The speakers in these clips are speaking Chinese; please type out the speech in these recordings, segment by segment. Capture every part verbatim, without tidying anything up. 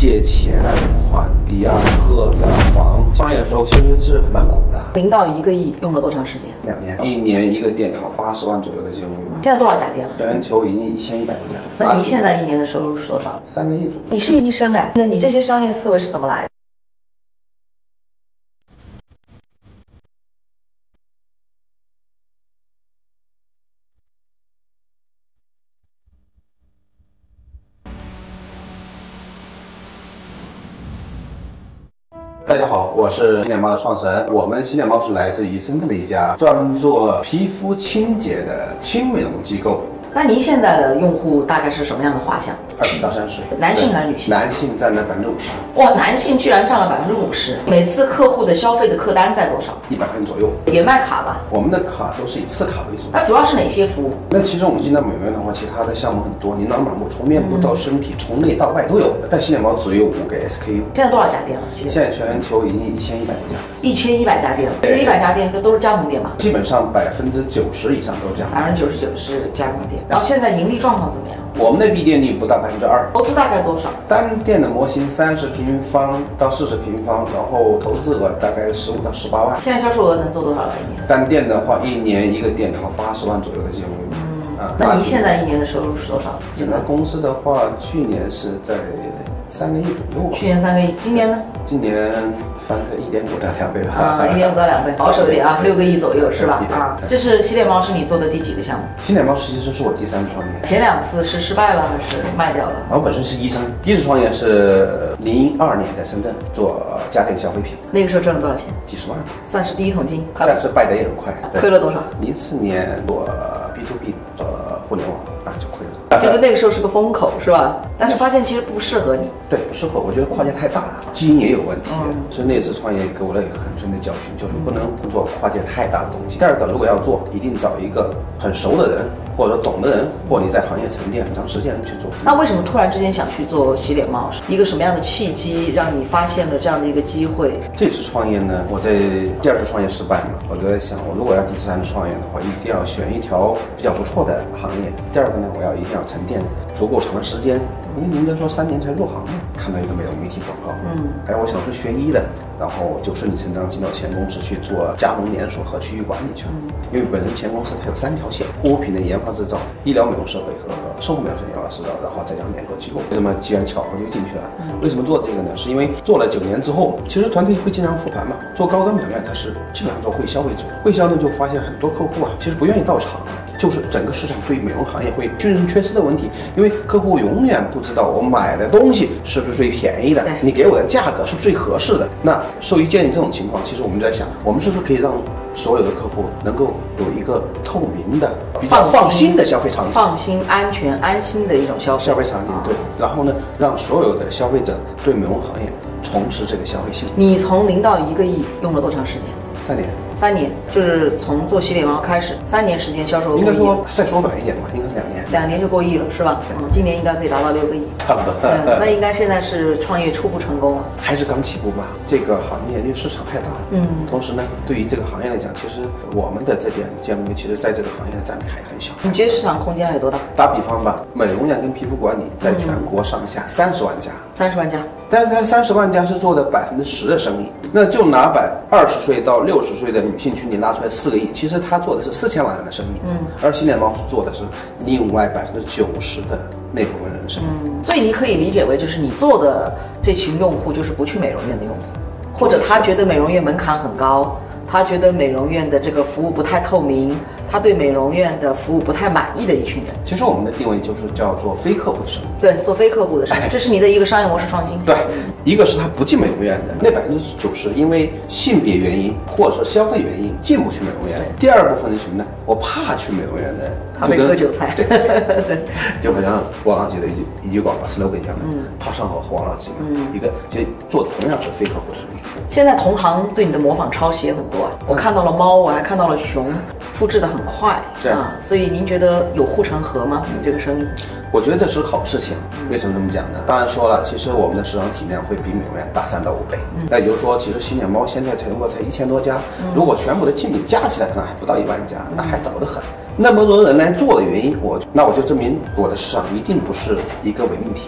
借钱还第二个的房。创业的时候其实是蛮苦的。 零到一个亿用了多长时间？ 两年，一年一个店考八十万左右的金融。 现在多少家店了？ 全球已经一千一百多家。 那你现在一年的收入是多少？ 三个亿左右。 你是医生哎，那你这些商业思维是怎么来的？ 大家好，我是洗脸猫的创始人。我们洗脸猫是来自于深圳的一家专门做皮肤清洁的轻美容机构。 那您现在的用户大概是什么样的画像？ 二十到三十岁， 男性还是女性？ 男性占了百分之五十。 哇，男性居然占了百分之五十。每次客户的消费的客单在多少？ 一百块钱左右。 也卖卡吧？ 我们的卡都是以次卡为主。 那主要是哪些服务？ 那其实我们进到美容院的话，其他的项目很多，琳琅满目，从面部到身体，从内到外都有。但洗脸猫只有五个 S K U。 现在多少家店了？ 现在全球已经一千一百多家。 一千一百家店了，这一百家店都是加盟店嘛？ 基本上百分之九十以上都是这样。 百分之九十九是加盟店。然后现在盈利状况怎么样？ 我们的闭店率不到百分之二。 投资大概多少？ 单店的模型三十平方到四十平方，然后投资额大概十五到十八万。 现在销售额能做多少了一年？ 单店的话，一年一个店考八十万左右的金融。 嗯，啊，那您现在一年的收入是多少？ 整个公司的话，去年是在三个亿左右。 去年三个亿，今年呢？ 今年翻个一点五到两倍吧。 啊，一点五到两倍，保守一点啊，六个亿左右是吧？啊，这是洗脸猫是你做的第几个项目？ 洗脸猫实际上是我第三次创业。 前两次是失败了还是卖掉了？ 我本身是医生，第一次创业是零二年在深圳做家电消费品。 那个时候挣了多少钱？ 几十万， 算是第一桶金。 但是败得也很快。 亏了多少？ 零四年做 B to B 做互联网，那就亏了。 就是那个时候是个风口是吧？但是发现其实不适合你。 对，不适合，我觉得跨界太大了，基因也有问题。嗯，所以那次创业给我了一个很深的教训，就是不能做跨界太大的东西。第二个，如果要做，一定找一个很熟的人，或者懂的人，或者你在行业沉淀很长时间去做。 那为什么突然之间想去做洗脸猫？一个什么样的契机让你发现了这样的一个机会？ 这次创业呢，我在第二次创业失败嘛，我就在想，我如果要第三次创业的话，一定要选一条比较不错的行业。第二个呢，我要一定要沉淀足够长的时间，因为人家说三年才入行嘛。看到一个美容媒体广告，嗯，哎，我想是学医的，然后就顺理成章进到前公司去做加盟连锁和区域管理去了。嗯，因为本人前公司它有三条线：护肤品的研发制造、医疗美容设备和生活美容研发制造，然后再加联合机构。为什么机缘巧合就进去了？为什么做这个呢？是因为做了九年之后，其实团队会经常复盘嘛。做高端美容院，它是基本上做会销为主，会销呢就发现很多客户啊，其实不愿意到场。就是整个市场对美容行业会军人缺失的问题，因为客户永远不知道我买的东西是不是最便宜的，你给我的价格是不是最合适的。那受益鉴于这种情况，其实我们就在想，我们是不是可以让所有的客户能够有一个透明的、比较放心的消费场景， 放心、安全、安心的一种消费消费场景。对，然后呢，让所有的消费者对美容行业重拾这个消费信心。 你从零到一个亿用了多长时间？ 三年。 三年，就是从做洗脸猫开始，三年时间销售额应该说再缩短一点吧，应该是两年。 两年就过亿了，是吧？嗯，今年应该可以达到六个亿， 差不多。 嗯，那应该现在是创业初步成功了， 还是刚起步吧？这个行业因为市场太大了，嗯，同时呢，对于这个行业来讲，其实我们的这点建模，其实在这个行业的占比还很小。 你觉得市场空间还有多大？ 打比方吧，美容院跟皮肤管理在全国上下三十万家， 三十万家， 但是它三十万家是做的百分之十的生意，那就拿百二十岁到六十岁的女性群体拉出来四个亿，其实他做的是四千万人的生意，嗯，而洗脸猫是做的是另外百分之九十的那部分人的生意， 嗯，所以你可以理解为就是你做的这群用户就是不去美容院的用户，或者他觉得美容院门槛很高，他觉得美容院的这个服务不太透明，他对美容院的服务不太满意的一群人。 其实我们的定位就是叫做非客户的生意， 对，做非客户的生意，这是你的一个商业模式创新。 对，一个是他不进美容院的，那百分之九十因为性别原因或者是消费原因进不去美容院。第二部分是什么呢？我怕去美容院的人， 他被割韭菜。 对，对，就好像王老吉的一句一句广告 slogan 一样的，嗯，怕上火喝王老吉嘛，嗯，一个其实做的同样是非客户的生意。 现在同行对你的模仿抄袭也很多啊，我看到了猫，我还看到了熊，复制的很快啊，所以您觉得有护城河吗？你这个生意？ 我觉得这是好事情。为什么这么讲呢？当然说了，其实我们的市场体量会比美容院大三到五倍。嗯、那也就是说，其实洗脸猫现在全国才一千多家，嗯、如果全部的竞品加起来，可能还不到一万家，那还早得很。那么多人来做的原因，我那我就证明我的市场一定不是一个伪命题。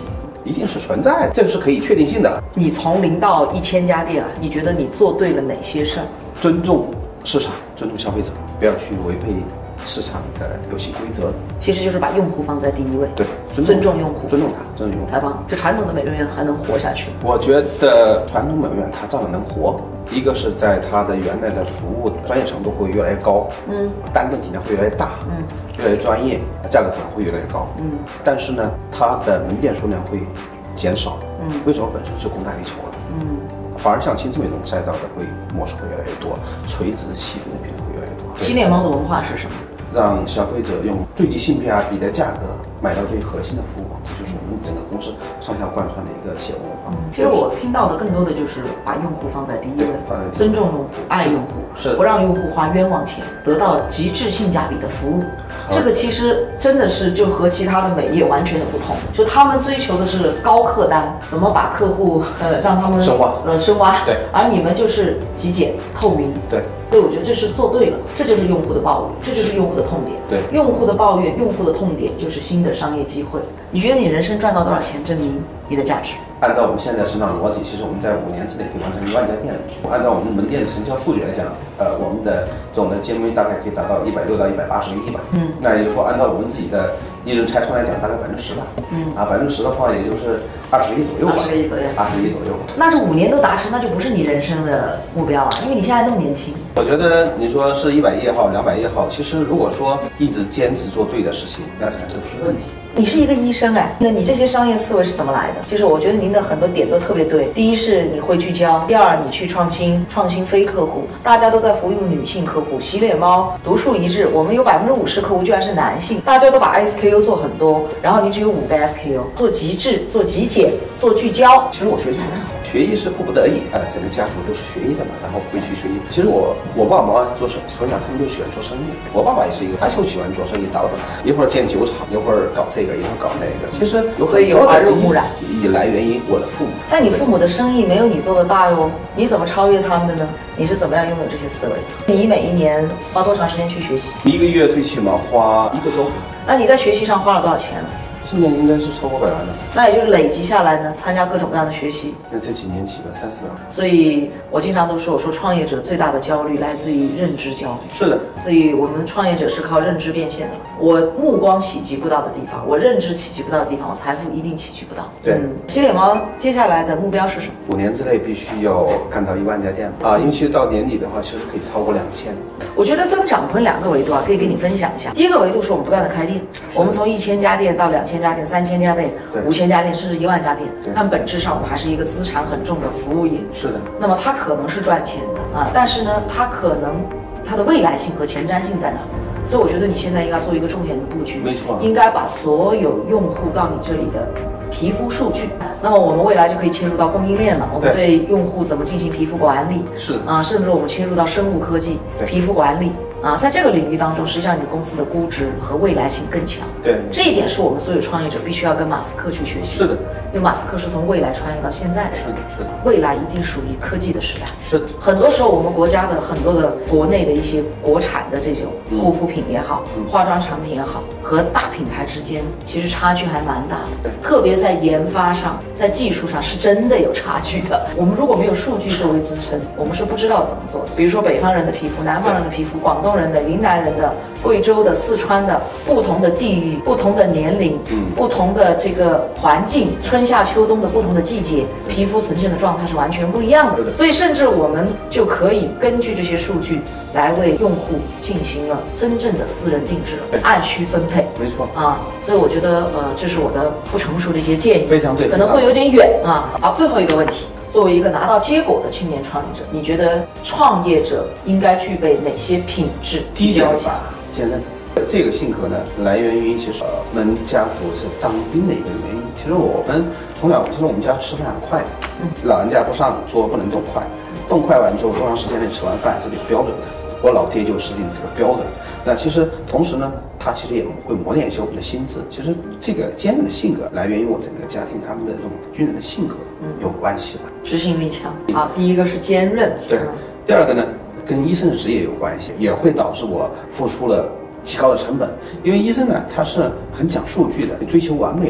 一定是存在的，这个是可以确定性的。 你从零到一千家店啊，你觉得你做对了哪些事儿？ 尊重市场，尊重消费者，不要去违背市场的游戏规则。 其实就是把用户放在第一位。 对， 尊重用户， 尊重他，尊重用户。 太棒！就传统的美容院还能活下去？ 我觉得传统美容院它照样能活。一个是在它的原来的服务专业程度会越来越高，嗯，单个体量会越来越大，嗯，越来越专业，价格可能会越来越高，嗯。但是呢，它的门店数量会减少，嗯。为什么？本身是供大于求了，嗯。反而像轻奢美容赛道的会模式会越来越多，垂直细分的品类会越来越多。 洗脸猫的文化是什么？ 让消费者用最具性价比的价格买到最核心的服务，这就是我们整个公司上下贯穿的一个企业文化。 嗯，其实我听到的更多的就是把用户放在第一位，尊重用户，爱用户， 是不让用户花冤枉钱，得到极致性价比的服务。这个其实真的是就和其他的美业完全的不同，就他们追求的是高客单，怎么把客户呃让他们深挖呃深挖， 对， 而你们就是极简透明， 对。 所以我觉得这是做对了，这就是用户的抱怨，这就是用户的痛点。 对， 用户的抱怨，用户的痛点就是新的商业机会。你觉得你人生赚到多少钱，证明你的价值？ 按照我们现在的成长逻辑，其实我们在五年之内可以完成一万家店。按照我们门店的成交数据来讲，呃，我们的总的 G M V 大概可以达到一百六到一百八十个亿吧。嗯，那也就是说，按照我们自己的利润拆穿来讲，大概百分之十吧。嗯，啊，百分之十的话，也就是二十个亿左右吧。 二十个亿左右。 二十个亿左右。 那这五年都达成，那就不是你人生的目标啊，因为你现在那么年轻。 我觉得你说是一百亿也好，两百亿也好，其实如果说一直坚持做对的事情，那肯定都是问题。 你是一个医生哎，那你这些商业思维是怎么来的？就是我觉得您的很多点都特别对。第一是你会聚焦，第二你去创新，创新非客户，大家都在服务女性客户，洗脸猫独树一帜，我们有百分之五十客户居然是男性，大家都把 S K U 做很多，然后你只有五个 S K U， 做极致，做极简，做聚焦。 其实我学习不太好。学医是迫不得已啊，整个家族都是学医的嘛，然后回去学医。其实我我爸爸妈妈做生，从小他们就喜欢做生意。我爸爸也是一个，他就喜欢做生意，倒腾，一会儿建酒厂，一会儿搞这个，一会儿搞那个。其实有很多的基因也来源于我的父母。 但你父母的生意没有你做的大哟，你怎么超越他们的呢？你是怎么样拥有这些思维？你每一年花多长时间去学习？ 一个月最起码花一个周。 那你在学习上花了多少钱呢？ 今年应该是超过百万的， 那也就是累积下来呢，参加各种各样的学习。 那这几年起了三四万。 所以我经常都说，我说创业者最大的焦虑来自于认知焦虑。 是的。 所以我们创业者是靠认知变现的。我目光企及不到的地方，我认知企及不到的地方，我财富一定企及不到。 对。 嗯，洗脸猫接下来的目标是什么？ 五年之内必须要干到一万家店啊，尤其到年底的话，其实可以超过两千。 我觉得增长分两个维度啊，可以跟你分享一下。第一个维度是我们不断的开店，我们从一千家店到两千家店、三千家店、五千家店，甚至一万家店，但本质上我们还是一个资产很重的服务业。 是的。 那么它可能是赚钱的啊，但是呢，它可能它的未来性和前瞻性在哪？所以我觉得你现在应该做一个重点的布局， 没错， 应该把所有用户到你这里的皮肤数据，那么我们未来就可以切入到供应链了。我们对用户怎么进行皮肤管理， 是啊，甚至我们切入到生物科技、皮肤管理啊，在这个领域当中，实际上你公司的估值和未来性更强。 对， 这一点是我们所有创业者必须要跟马斯克去学习。 是的， 因为马斯克是从未来穿越到现在的。 是的，是的。 未来一定属于科技的时代。 是的。很多时候我们国家的很多的国内的一些国产的这种护肤品也好、嗯、化妆产品也好，和大品牌之间其实差距还蛮大的。特别在研发上，在技术上是真的有差距的。我们如果没有数据作为支撑，我们是不知道怎么做的。比如说北方人的皮肤、南方人的皮肤、广东人的、云南人的、贵州的、四川的，不同的地域、不同的年龄、嗯、不同的这个环境，春夏秋冬的不同的季节，皮肤呈现的状态是完全不一样的。所以甚至我们就可以根据这些数据来为用户进行了真正的私人定制，按需分配。 没错啊，所以我觉得呃，这是我的不成熟的一些建议， 非常对， 可能会有点远啊。好，最后一个问题，作为一个拿到结果的青年创业者，你觉得创业者应该具备哪些品质？ 第一点吧，坚韧。这个性格呢，来源于其实我们家族是当兵的一个原因。其实我们从小，其实我们家吃饭很快，嗯，老人家不上桌不能动筷，动筷完之后多长时间内吃完饭是有标准的。我老爹就制定这个标准。那其实同时呢，他其实也会磨练一些我们的心智。其实这个坚韧的性格来源于我整个家庭他们的这种军人的性格有关系吧， 执行力强。好，第一个是坚韧， 对。第二个呢，跟医生的职业有关系，也会导致我付出了极高的成本。因为医生呢，他是很讲数据的，追求完美的。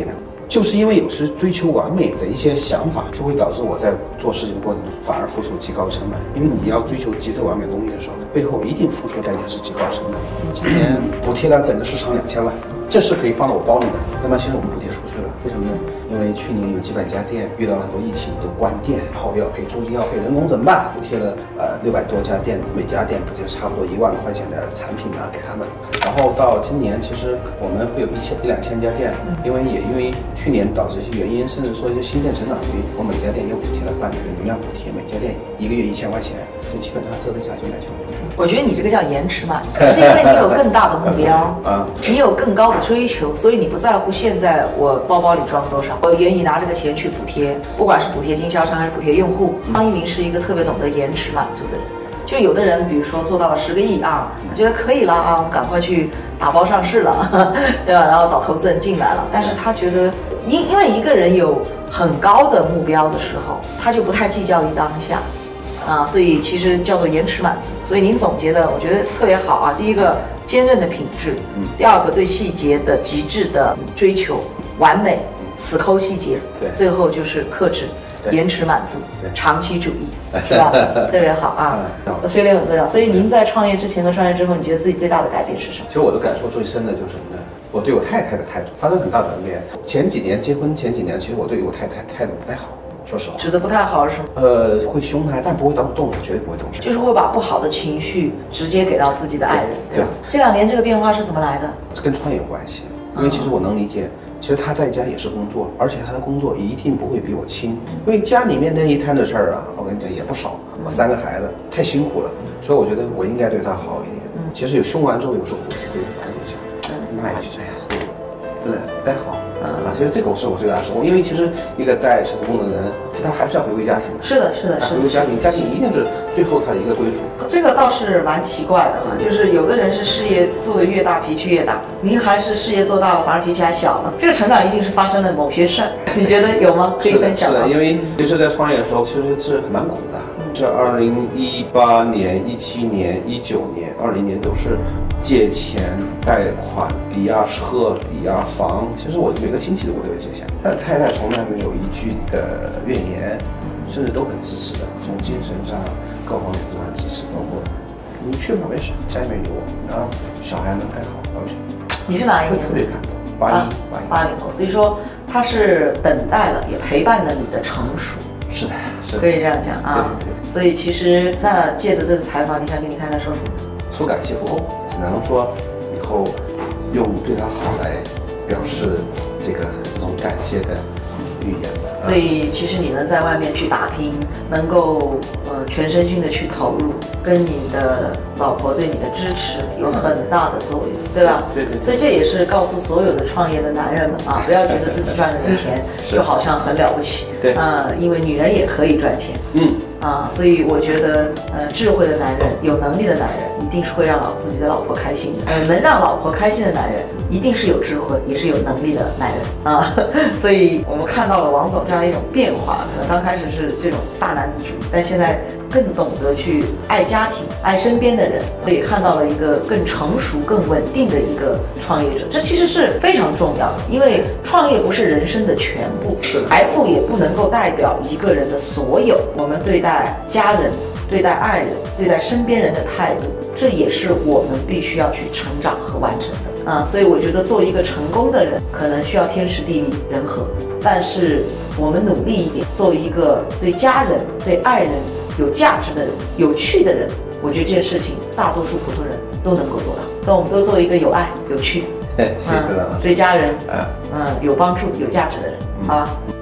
就是因为有时追求完美的一些想法，就会导致我在做事情过程中反而付出极高的成本。因为你要追求极致完美的东西的时候，背后一定付出的代价是极高的成本。今年补贴了整个市场两千万，这是可以放到我包里的。那么现在我们补贴出去了，为什么呢？因为去年有几百家店遇到了很多疫情都关店，然后要赔租金，要赔人工怎么办？补贴了呃六百多家店，每家店补贴差不多一万块钱的产品拿给他们。然后到今年，其实我们会有一千一两千家店，因为也因为去年导致一些原因，甚至说一些新店成长率，我每家店又补贴了半年的流量补贴，每家店一个月一千块钱，就基本上折腾下就两千块钱。 我觉得你这个叫延迟满足，是因为你有更大的目标啊，你有更高的追求，所以你不在乎现在我包包里装多少，我愿意拿这个钱去补贴，不管是补贴经销商还是补贴用户。张一鸣是一个特别懂得延迟满足的人。就有的人，比如说做到了十个亿啊，他觉得可以了啊，赶快去打包上市了，对吧？然后找投资人进来了。但是他觉得，因因为一个人有很高的目标的时候，他就不太计较于当下。啊，所以其实叫做延迟满足。所以您总结的，我觉得特别好啊。第一个，坚韧的品质；第二个，对细节的极致的追求，完美，死抠细节； 对， 最后就是克制。延迟满足，长期主义，是吧？特别好啊，训练很重要。所以您在创业之前和创业之后，你觉得自己最大的改变是什么？ 其实我的感受最深的就是什么呢？我对我太太的态度发生很大转变。前几年结婚前几年，其实我对我太太态度不太好，说实话。 指的不太好是什么？ 呃，会凶她，但不会当动手，绝对不会动手。 就是会把不好的情绪直接给到自己的爱人，对吧？这两年这个变化是怎么来的？ 这跟创业有关系，因为其实我能理解。其实他在家也是工作，而且他的工作一定不会比我轻，因为家里面那一摊的事儿啊，我跟你讲也不少。我三个孩子太辛苦了，所以我觉得我应该对他好一点。其实有凶完之后，有时候骨子会反映一下，骂一句，哎呀，真的不太好啊。所以这个是我最大的收获，因为其实一个再成功的人，他还是要回归家庭。 是的，是的，是的。 回归家庭，家庭一定是最后他的一个归属。 这个倒是蛮奇怪的哈，就是有的人是事业做得越大，脾气越大，您还是事业做大了，反而脾气还小了。这个成长一定是发生了某些事儿，你觉得有吗？可以分享吗？ 是的，因为其实，在创业的时候，其实是蛮苦的。这二零一八年、一七年、一九年、二零年都是借钱、贷款、抵押车、抵押房。其实我每个亲戚我都有借钱，但太太从来没有一句的怨言，甚至都很支持的，从精神上各方面都很支持，包括你去吧没事，家里面有我，然后小孩能还好，完全。 你是哪一年？ 特别感动，八一八一八零后，所以说他是等待了，也陪伴了你的成熟。 是的，是的， 可以这样讲啊。 对对对。 所以其实那借着这次采访，你想跟你太太说什么？ 说感谢不够，只能说以后用对她好来表示这个这种感谢的语言。 所以其实你能在外面去打拼，能够呃全身心的去投入，跟你的老婆对你的支持有很大的作用，对吧？ 对 对, 对。 所以这也是告诉所有的创业的男人们啊，不要觉得自己赚了点钱就好像很了不起。 对啊、呃，因为女人也可以赚钱。 嗯。 啊，所以我觉得呃，智慧的男人，有能力的男人，一定是会让老自己的老婆开心的。呃，能让老婆开心的男人，一定是有智慧，也是有能力的男人啊。所以我们看到了王总这样一种变化，可能刚开始是这种大男子主义，但现在更懂得去爱家庭、爱身边的人，所以看到了一个更成熟、更稳定的一个创业者。这其实是非常重要的，因为创业不是人生的全部，财富也不能够代表一个人的所有。我们对待家人、对待爱人、对待身边人的态度，这也是我们必须要去成长和完成的啊。所以我觉得做一个成功的人，可能需要天时地利人和，但是我们努力一点，做一个对家人、对爱人有价值的人、有趣的人，我觉得这件事情大多数普通人都能够做到。所以我们都做一个有爱、有趣， 谢谢大家， 对家人，嗯，有帮助、有价值的人，好吧？